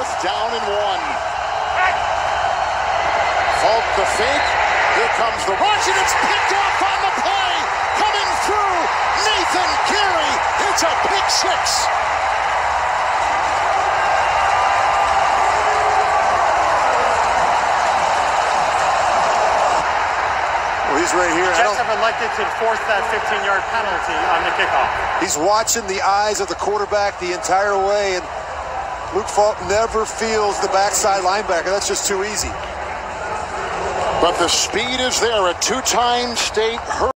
4th down and 1. Falk the fake. Here comes the rush, and it's picked off on the play. Coming through, Nathan Gerry. It's a pick 6. He's right here. The Jets have elected to force that 15-yard penalty on the kickoff. He's watching the eyes of the quarterback the entire way, and Luke Falk never feels the backside linebacker. That's just too easy. But the speed is there. A 2-time state